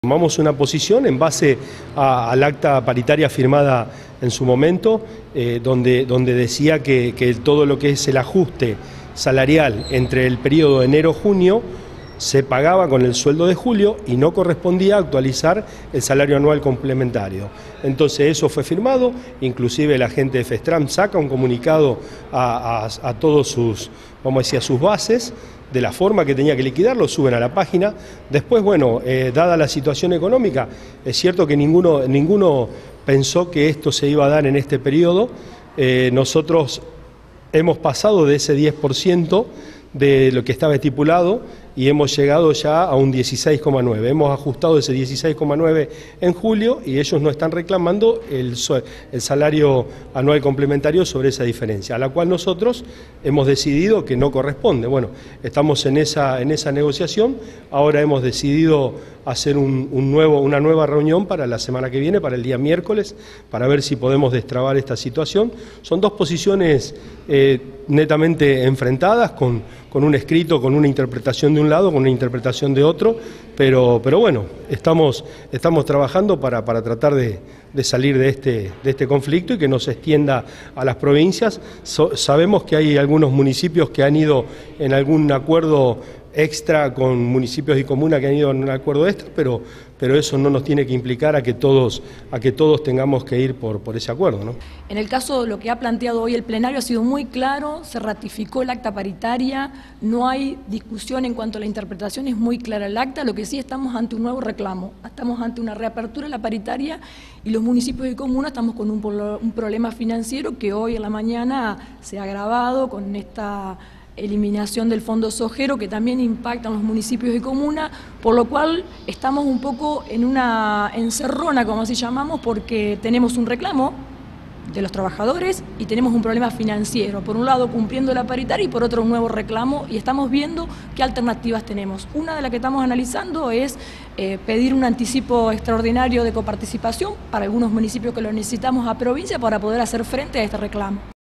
Tomamos una posición en base al acta paritaria firmada en su momento, donde decía que todo lo que es el ajuste salarial entre el periodo de enero-junio se pagaba con el sueldo de julio y no correspondía actualizar el salario anual complementario. Entonces eso fue firmado, inclusive la gente de FESTRAM saca un comunicado a todos sus, vamos a decir, a sus bases, de la forma que tenía que liquidar, lo suben a la página. Después, bueno, dada la situación económica, es cierto que ninguno pensó que esto se iba a dar en este periodo. Nosotros hemos pasado de ese 10% de lo que estaba estipulado y hemos llegado ya a un 16,9. Hemos ajustado ese 16,9 en julio y ellos no están reclamando el salario anual complementario sobre esa diferencia, a la cual nosotros hemos decidido que no corresponde. Bueno, estamos en esa negociación, ahora hemos decidido hacer una nueva reunión para la semana que viene, para el día miércoles, para ver si podemos destrabar esta situación. Son dos posiciones netamente enfrentadas, con un escrito, con una interpretación de un lado, con una interpretación de otro, pero bueno, estamos trabajando para tratar de salir de este conflicto y que no se extienda a las provincias. Sabemos que hay algunos municipios que han ido en algún acuerdo extra con municipios y comunas que han ido en un acuerdo extra, pero eso no nos tiene que implicar a que todos tengamos que ir por ese acuerdo, ¿no? En el caso de lo que ha planteado hoy el plenario ha sido muy claro, se ratificó el acta paritaria, no hay discusión en cuanto a la interpretación, es muy clara el acta, lo que sí estamos ante un nuevo reclamo, estamos ante una reapertura de la paritaria y los municipios y comunas estamos con un problema financiero que hoy en la mañana se ha agravado con esta eliminación del fondo sojero que también impacta en los municipios y comunas, por lo cual estamos un poco en una encerrona, como así llamamos, porque tenemos un reclamo de los trabajadores y tenemos un problema financiero, por un lado cumpliendo la paritaria y por otro un nuevo reclamo, y estamos viendo qué alternativas tenemos. Una de las que estamos analizando es pedir un anticipo extraordinario de coparticipación para algunos municipios que lo necesitamos a provincia para poder hacer frente a este reclamo.